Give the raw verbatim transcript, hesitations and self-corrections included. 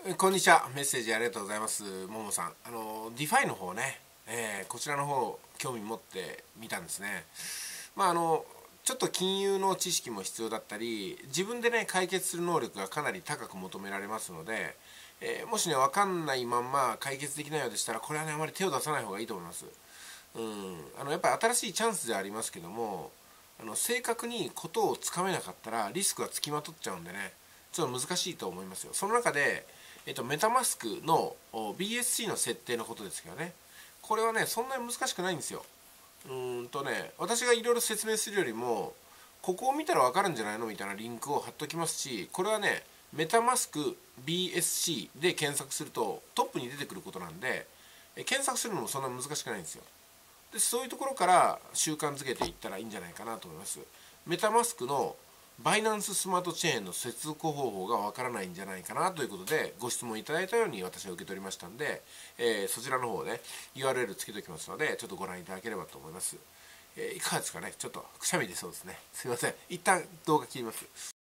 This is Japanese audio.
こんにちは。メッセージありがとうございます。ももさん。あの、ディファイの方ね、えーこちらの方、興味持ってみたんですね。まあ、あの、ちょっと金融の知識も必要だったり、自分でね、解決する能力がかなり高く求められますので、えーもしね、わかんないまんま解決できないようでしたら、これはね、あまり手を出さない方がいいと思います。うん。あの、やっぱり新しいチャンスではありますけども、あの、正確にことをつかめなかったら、リスクがつきまとっちゃうんでね、ちょっと難しいと思いますよ。その中で、えっと、メタマスクの ビーエスシー の設定のことですけどね。これはね、そんなに難しくないんですよ。うーんとね、私がいろいろ説明するよりも、ここを見たらわかるんじゃないのみたいなリンクを貼っときますし、これはね、メタマスク ビーエスシー で検索するとトップに出てくることなんで、検索するのもそんな難しくないんですよ。で、そういうところから習慣づけていったらいいんじゃないかなと思います。メタマスクのバイナンススマートチェーンの接続方法がわからないんじゃないかなということでご質問いただいたように私は受け取りましたんで、えーそちらの方ね ユーアールエル つけておきますのでちょっとご覧いただければと思います。えーいかがですかね。ちょっとくしゃみ出そうですね。すいません。一旦動画切ります。